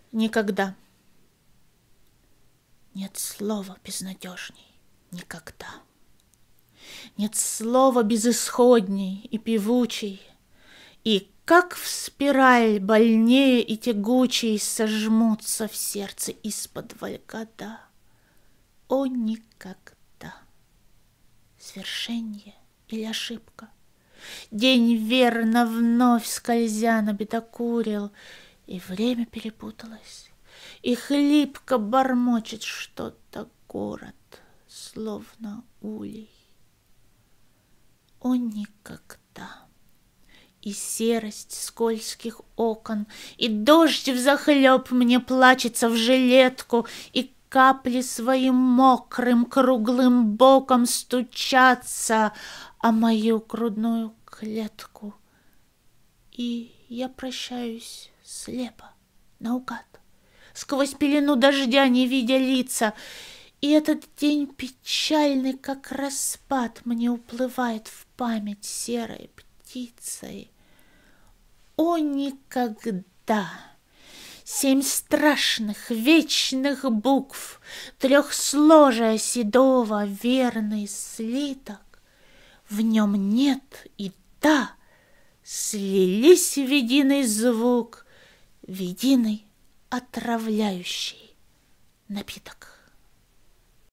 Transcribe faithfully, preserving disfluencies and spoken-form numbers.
Никогда. Нет слова безнадежней никогда. Нет слова безысходней и певучей, и как в спираль больнее и тягучей сожмутся в сердце исподволь года. О, никогда! Свершенье или ошибка? День верно вновь скользя набедокурил, и время перепуталось, и хлипко бормочет что-то город, словно улей. О, никогда! И серость скользких окон, и дождь взахлеб мне плачется в жилетку, и капли своим мокрым круглым боком стучатся о мою грудную клетку. И я прощаюсь слепо, наугад, сквозь пелену дождя не видя лица, и этот день печальный, как распад, мне уплывает в память серой птицей. О, никогда! Семь страшных вечных букв, трехсложия седого, верный слиток. В нем нет и да, слились в единый звук, в единый отравляющий напиток.